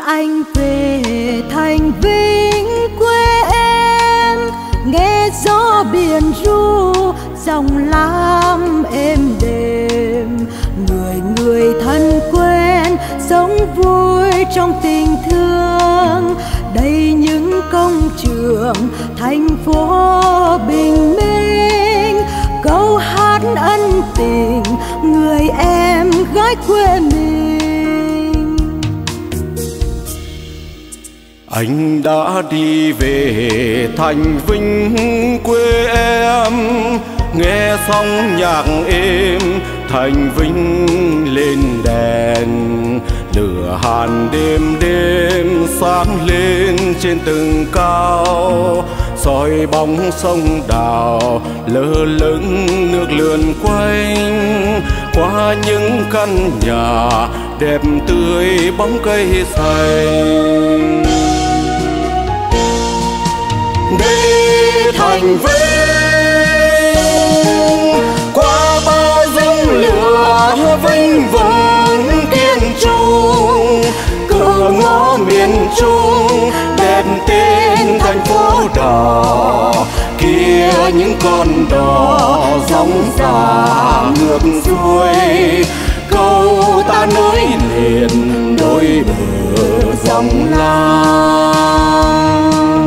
anh về thành Vinh quê em, nghe gió biển ru dòng lam êm đềm. Người người thân quen sống vui trong tình thương, đây những công trường thành phố bình minh. Câu hát ân tình người em gái quê mình. Anh đã đi về thành Vinh quê em, nghe xong nhạc êm thành Vinh lên đèn. Lửa hàn đêm đêm sáng lên trên từng cao, soi bóng sông đào lơ lửng nước lượn quanh. Qua những căn nhà đẹp tươi bóng cây xanh, đây thành Vinh qua bao dung lửa vinh vang kiên trung. Cửa ngõ miền Trung đẹp tên thành phố đỏ, kia những con đò dòng dã ngược xuôi. Câu ta nối liền đôi bờ dòng lam.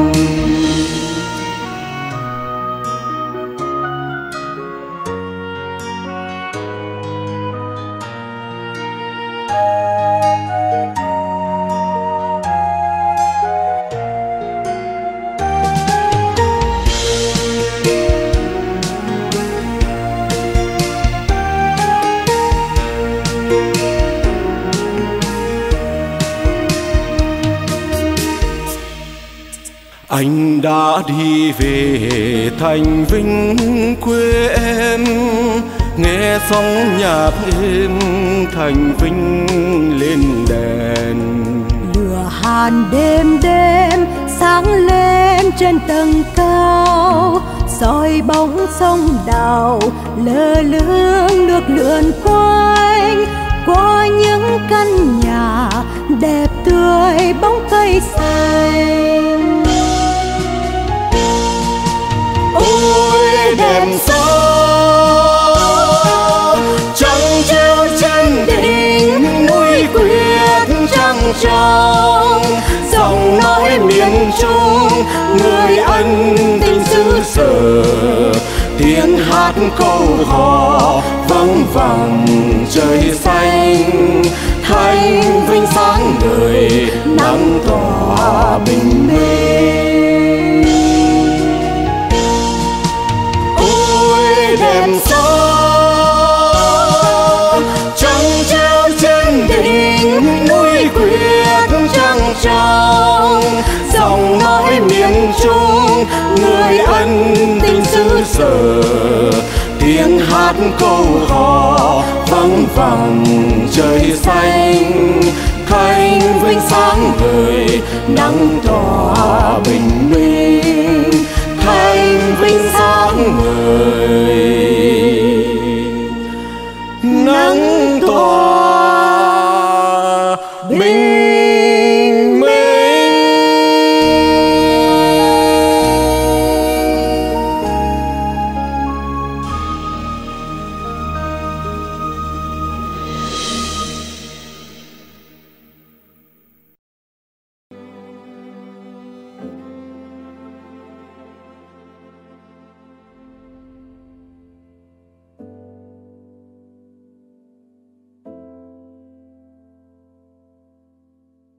Anh đã đi về thành Vinh quê em, nghe xong nhạc êm thành Vinh lên đèn. Lửa hàn đêm đêm sáng lên trên tầng cao, soi bóng sông đào lơ lửng nước lượn quanh. Qua những căn nhà đẹp tươi bóng cây xanh, ôi đẹp sao trăng treo trên đỉnh núi Quyết trăng trong. Giọng nói miền Trung người ân tình xứ sở, tiếng hát câu hò vang vẳng trời xanh. Thành Vinh sáng ngời nắng tỏa bình minh, ôi đẹp sao trăng treo trên đỉnh núi Quyết trăng trong. Giọng nói miền Trung người ân tình xứ sở, tiếng hát câu hò vang vẳng trời xanh. Thành Vinh sáng ngời nắng tỏa bình minh, Thành Vinh sáng ngời.